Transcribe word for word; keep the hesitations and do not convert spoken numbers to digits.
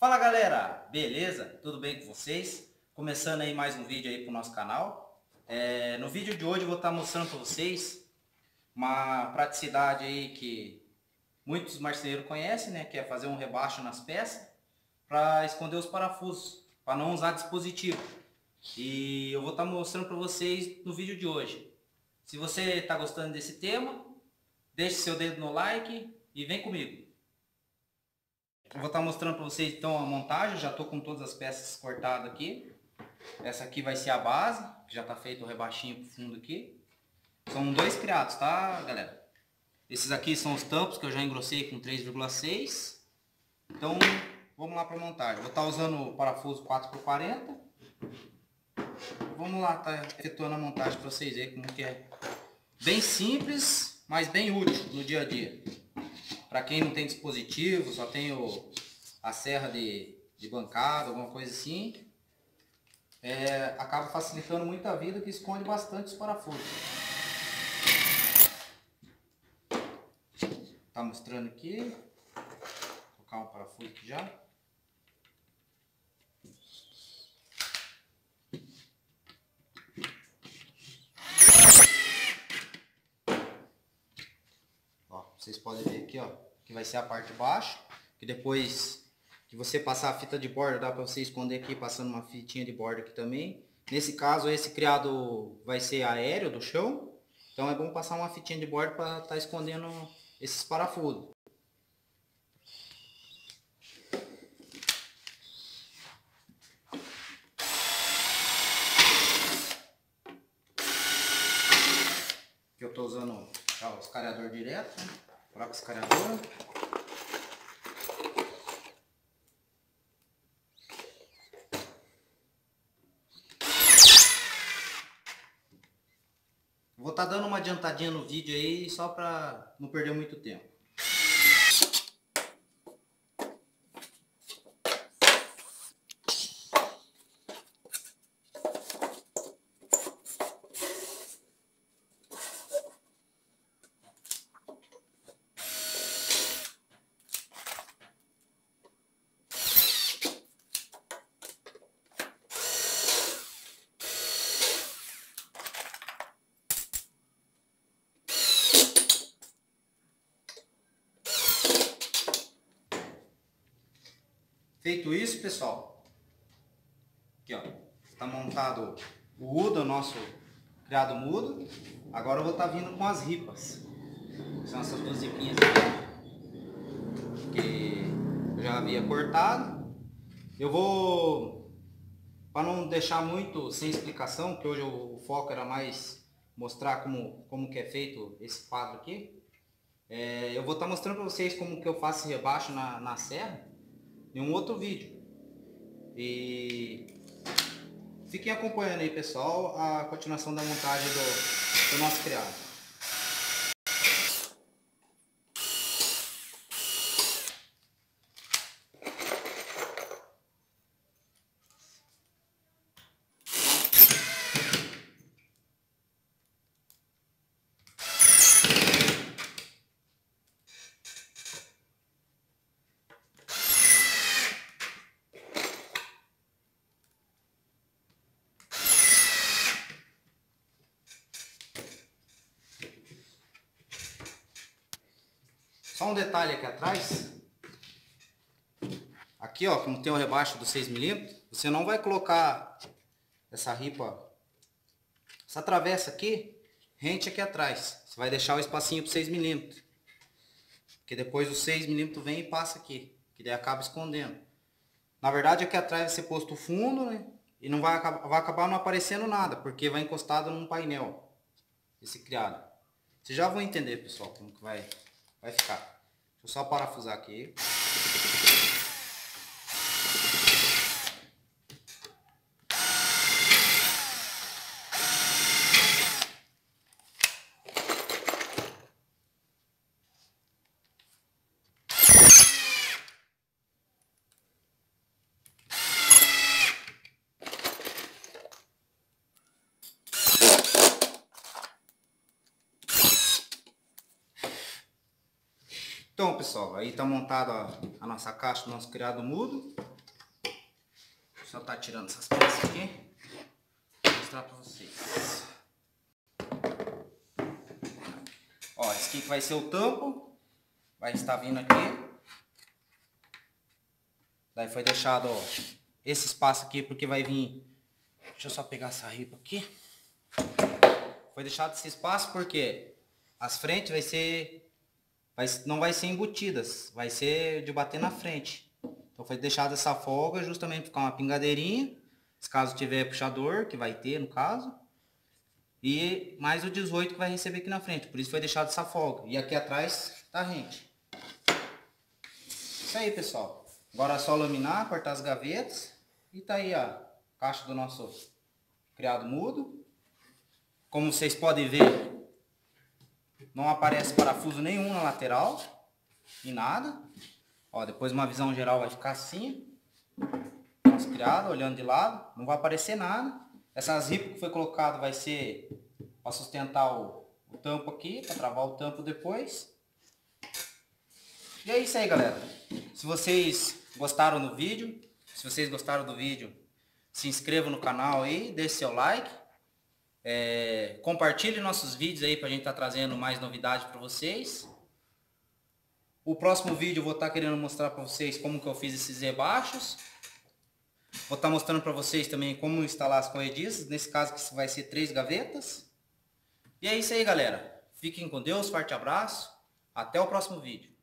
Fala galera, beleza? Tudo bem com vocês? Começando aí mais um vídeo aí pro nosso canal. É, no vídeo de hoje eu vou estar mostrando para vocês uma praticidade aí que muitos marceneiros conhecem, né? Que é fazer um rebaixo nas peças para esconder os parafusos, para não usar dispositivo. E eu vou estar mostrando para vocês no vídeo de hoje. Se você está gostando desse tema, deixe seu dedo no like e vem comigo. Eu vou estar mostrando para vocês então a montagem. Já estou com todas as peças cortadas aqui. Essa aqui vai ser a base, que já está feito o rebaixinho pro fundo aqui. São dois criados, tá galera? Esses aqui são os tampos que eu já engrossei com três vírgula seis. Então vamos lá para a montagem. Vou estar usando o parafuso quatro por quarenta. Vamos lá, tá efetuando a montagem para vocês verem como que é. Bem simples, mas bem útil no dia a dia. Para quem não tem dispositivo, só tem o, a serra de, de bancada, alguma coisa assim, é, acaba facilitando muito a vida, que esconde bastante os parafusos. Tá mostrando aqui. Vou colocar um parafuso aqui já. Ó, vocês podem ver aqui, ó, que vai ser a parte de baixo, que depois que você passar a fita de borda, dá para você esconder aqui passando uma fitinha de borda aqui também. Nesse caso, esse criado vai ser aéreo do chão, então é bom passar uma fitinha de borda para estar tá escondendo esses parafusos. Aqui eu estou usando já o escariador direto, né? Coloca o escariador. Vou estar dando uma adiantadinha no vídeo aí, só para não perder muito tempo. Feito isso, pessoal, aqui ó, está montado o U D A, o nosso criado mudo. Agora eu vou estar vindo com as ripas. São essas duas ripinhas aqui, que eu já havia cortado. Eu vou, para não deixar muito sem explicação, que hoje o foco era mais mostrar como, como que é feito esse quadro aqui. É, eu vou estar mostrando para vocês como que eu faço rebaixo na, na serra em um outro vídeo. E fiquem acompanhando aí, pessoal, a continuação da montagem do, do nosso criado. Só um detalhe aqui atrás, aqui ó, como tem o rebaixo do seis milímetros, você não vai colocar essa ripa, essa travessa aqui, rente aqui atrás. Você vai deixar o espacinho para seis milímetros, porque depois o seis milímetros vem e passa aqui, que daí acaba escondendo. Na verdade aqui atrás vai ser posto o fundo, né? E não vai, vai acabar não aparecendo nada, porque vai encostado num painel, esse criado. Vocês já vão entender, pessoal, como que vai... vai ficar. Deixa eu só parafusar aqui. Então, pessoal, aí está montada a nossa caixa do nosso criado mudo. Só tá tirando essas peças aqui. Vou mostrar pra vocês. Ó, esse aqui que vai ser o tampo. Vai estar vindo aqui. Daí foi deixado, ó, esse espaço aqui porque vai vir... Deixa eu só pegar essa ripa aqui. Foi deixado esse espaço porque as frentes vai ser... Vai, não vai ser embutidas. Vai ser de bater na frente. Então foi deixado essa folga justamente para ficar uma pingadeirinha. Se caso tiver puxador, que vai ter no caso. E mais o dezoito que vai receber aqui na frente. Por isso foi deixado essa folga. E aqui atrás tá rente. Isso aí, pessoal. Agora é só laminar, cortar as gavetas. E tá aí a caixa do nosso criado mudo. Como vocês podem ver, não aparece parafuso nenhum na lateral. E nada. Ó, depois uma visão geral vai ficar assim. Nosso criado, olhando de lado. Não vai aparecer nada. Essas ripas que foi colocado vai ser para sustentar o, o tampo aqui. Para travar o tampo depois. E é isso aí, galera. Se vocês gostaram do vídeo, se vocês gostaram do vídeo, se inscrevam no canal aí, deixe seu like, é, compartilhe nossos vídeos aí para a gente estar tá trazendo mais novidades para vocês. O próximo vídeo eu vou estar tá querendo mostrar para vocês como que eu fiz esses rebaixos. Vou estar tá mostrando para vocês também como instalar as corrediças, nesse caso que vai ser três gavetas. E é isso aí, galera. Fiquem com Deus, forte abraço, até o próximo vídeo.